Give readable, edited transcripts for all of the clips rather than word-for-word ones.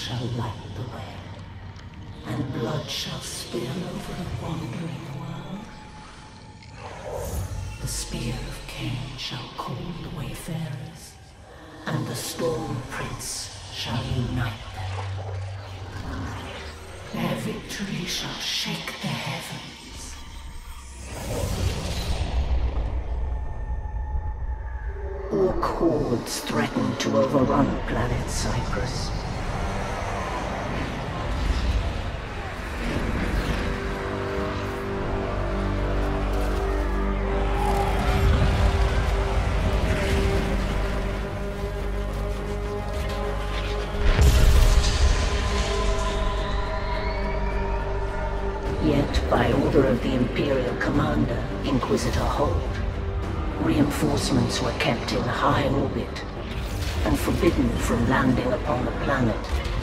shall light the way, and blood shall spill over the wandering world. The spear of Cain shall call the wayfarers, and the Storm Prince shall unite them. Their victory shall shake the heavens. Orc hordes threaten to overrun planet Cyprus. Yet, by order of the Imperial Commander, Inquisitor Holt, reinforcements were kept in high orbit and forbidden from landing upon the planet.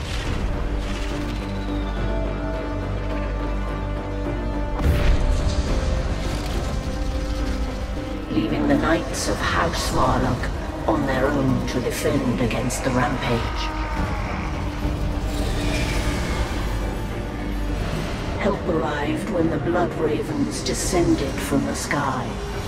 Leaving the Knights of House Varlock on their own to defend against the rampage. Help arrived when the Blood Ravens descended from the sky.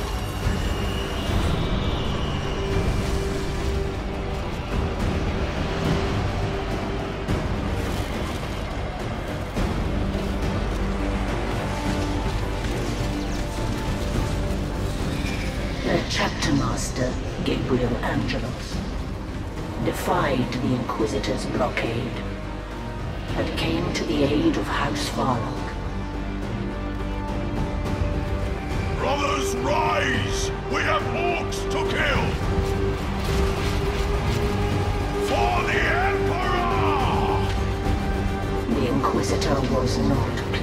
Their chapter master, Gabriel Angelos, defied the Inquisitor's blockade and came to the aid of House Varlock. Brothers, rise! We have orcs to kill! For the Emperor! The Inquisitor was not